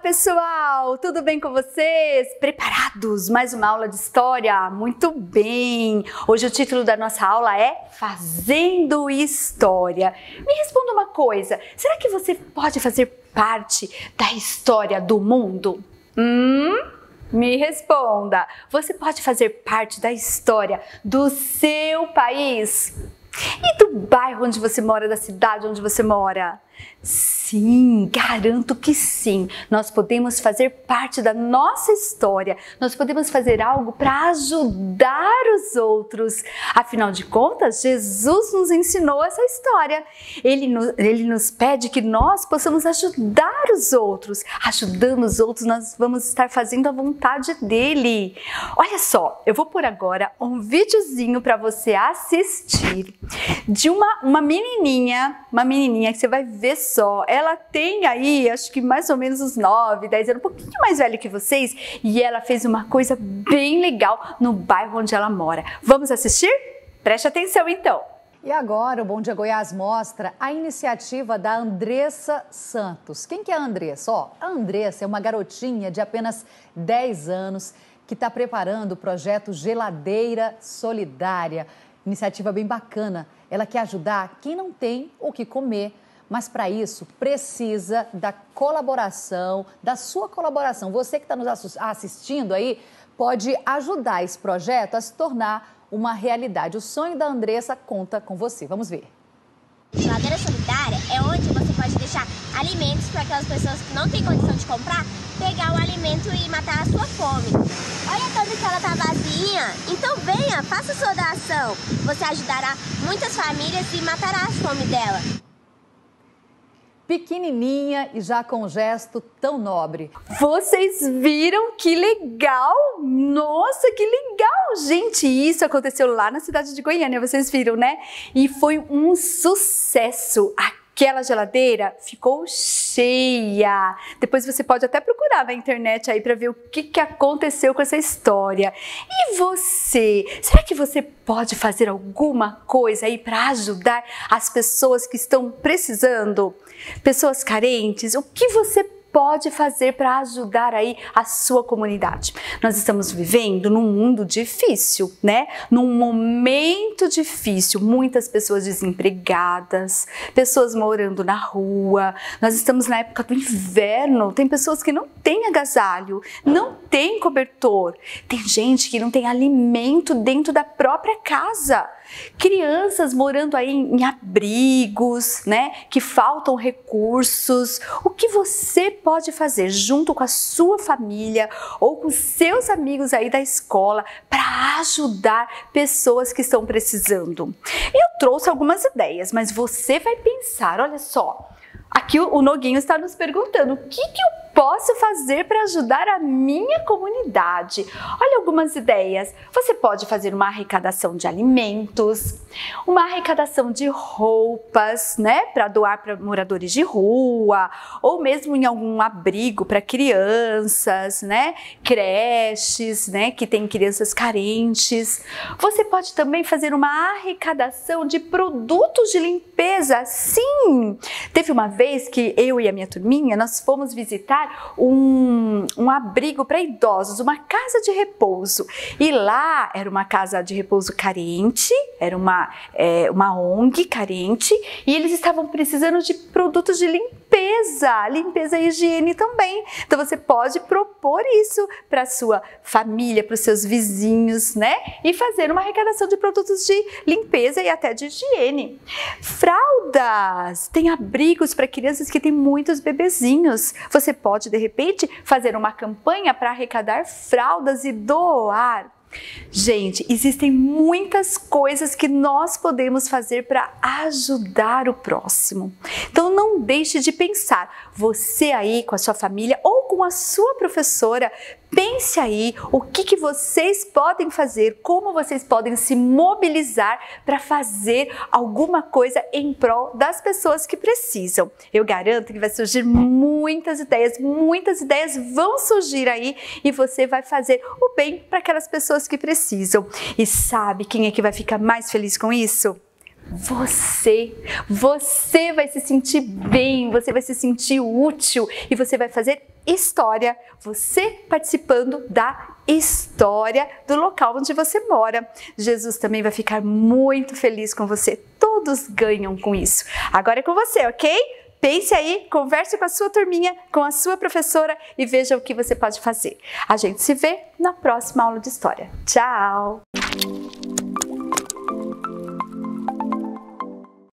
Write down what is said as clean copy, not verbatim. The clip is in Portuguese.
pessoal! Tudo bem com vocês? Preparados? Mais uma aula de história? Muito bem! Hoje o título da nossa aula é Fazendo História. Me responda uma coisa, será que você pode fazer parte da história do mundo? Me responda, você pode fazer parte da história do seu país? E do bairro onde você mora, da cidade onde você mora? Sim, garanto que sim. Nós podemos fazer parte da nossa história. Nós podemos fazer algo para ajudar os outros. Afinal de contas, Jesus nos ensinou essa história. Ele nos pede que nós possamos ajudar os outros. Ajudando os outros, nós vamos estar fazendo a vontade dele. Olha só, eu vou pôr agora um videozinho para você assistir de uma menininha que você vai ver só. Ela tem aí, acho que mais ou menos uns 9, 10 anos, um pouquinho mais velha que vocês, e ela fez uma coisa bem legal no bairro onde ela mora. Vamos assistir? Preste atenção então! E agora o Bom Dia Goiás mostra a iniciativa da Andressa Santos. Quem que é a Andressa? A Andressa é uma garotinha de apenas 10 anos que está preparando o projeto Geladeira Solidária. Iniciativa bem bacana. Ela quer ajudar quem não tem o que comer. Mas para isso precisa da colaboração, da sua colaboração. Você que está nos assistindo aí pode ajudar esse projeto a se tornar uma realidade. O sonho da Andressa conta com você. Vamos ver. Geladeira solidária é onde você pode deixar alimentos para aquelas pessoas que não têm condição de comprar, pegar o alimento e matar a sua fome. Olha tanto que ela tá vazia. Então venha, faça sua doação. Você ajudará muitas famílias e matará a fome dela. Pequenininha e já com um gesto tão nobre. Vocês viram que legal? Nossa, que legal! Gente, isso aconteceu lá na cidade de Goiânia, vocês viram, né? E foi um sucesso. Aquela geladeira ficou cheia. Depois você pode até procurar na internet aí para ver o que aconteceu com essa história. E você? Será que você pode fazer alguma coisa aí para ajudar as pessoas que estão precisando? Pessoas carentes? O que você pode fazer para ajudar aí a sua comunidade? Nós estamos vivendo num mundo difícil, né? Num momento difícil, muitas pessoas desempregadas, pessoas morando na rua. Nós estamos na época do inverno, tem pessoas que não têm agasalho, não têm cobertor, tem gente que não tem alimento dentro da própria casa. Crianças morando aí em abrigos, né? Que faltam recursos. O que você pode fazer junto com a sua família ou com seus amigos aí da escola para ajudar pessoas que estão precisando? Eu trouxe algumas ideias, mas você vai pensar, olha só. Aqui o Noguinho está nos perguntando, o que eu posso fazer para ajudar a minha comunidade? Olha algumas ideias. Você pode fazer uma arrecadação de alimentos, uma arrecadação de roupas, né, para doar para moradores de rua, ou mesmo em algum abrigo para crianças, né, creches, né, que tem crianças carentes. Você pode também fazer uma arrecadação de produtos de limpeza. Sim! Teve uma vez que eu e a minha turminha, nós fomos visitar um abrigo para idosos, uma casa de repouso. E lá era uma casa de repouso carente, era uma ONG carente, e eles estavam precisando de produtos de limpeza e higiene também. Então você pode propor isso para sua família, para os seus vizinhos, né? E fazer uma arrecadação de produtos de limpeza e até de higiene. Fraldas! Tem abrigos para crianças que têm muitos bebezinhos. Você pode, de repente, fazer uma campanha para arrecadar fraldas e doar. Gente, existem muitas coisas que nós podemos fazer para ajudar o próximo. Então não deixe de pensar, você aí com a sua família ou com a sua professora, pense aí o que vocês podem fazer, como vocês podem se mobilizar para fazer alguma coisa em prol das pessoas que precisam. Eu garanto que vai surgir muitas ideias vão surgir aí e você vai fazer o bem para aquelas pessoas que precisam. E sabe quem é que vai ficar mais feliz com isso? Você vai se sentir bem, você vai se sentir útil e você vai fazer história, você participando da história do local onde você mora. Jesus também vai ficar muito feliz com você. Todos ganham com isso. Agora é com você, ok? Pense aí, converse com a sua turminha, com a sua professora e veja o que você pode fazer. A gente se vê na próxima aula de história. Tchau!